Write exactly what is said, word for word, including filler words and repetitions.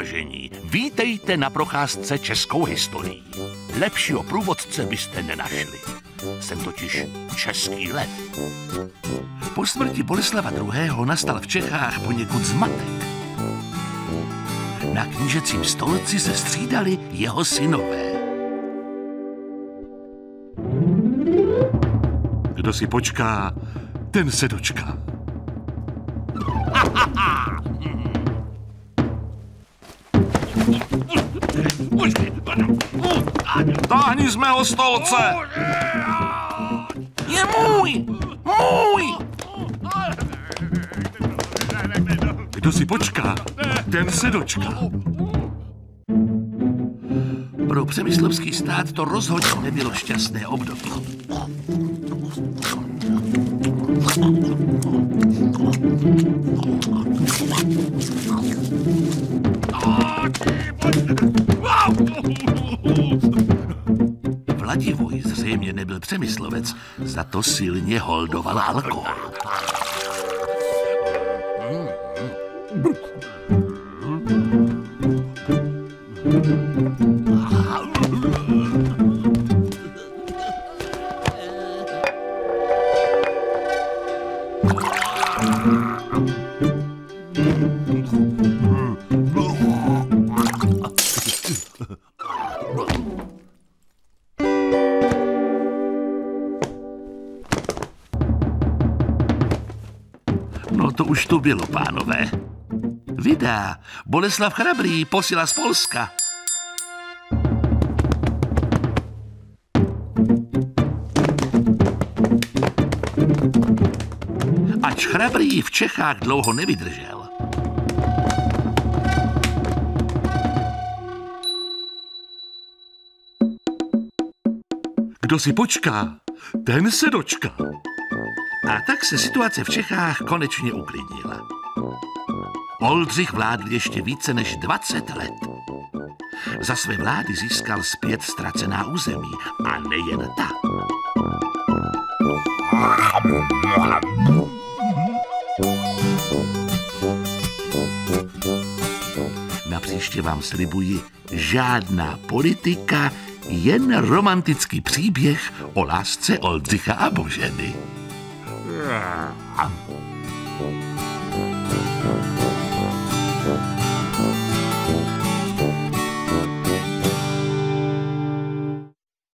vážení, vítejte na procházce českou historií. Lepšího průvodce byste nenašli. Jsem totiž český lev. Po smrti Boleslava druhého. nastal v Čechách poněkud zmatek. Na knížecím stolci se střídali jeho synové. Kdo si počká, ten se dočká. Táhni z mého stolce! Je můj! Můj! Kdo si počká, ten se dočká. Pro přemyslovský stát to rozhodně nebylo šťastné období. Vladivoj zřejmě nebyl přemyslovec, za to silně holdoval alkohol. No to už tu bylo, pánové. Vydá, Boleslav Chrabrý, posila z Polska. Ač Chrabrý v Čechách dlouho nevydržel. Kdo si počká, ten se dočká. A tak se situace v Čechách konečně uklidnila. Oldřich vládl ještě více než dvacet let. Za své vlády získal zpět ztracená území. A nejen ta. Napříště vám slibuji žádná politika, jen romantický příběh o lásce Oldřicha a Boženy. Yeah.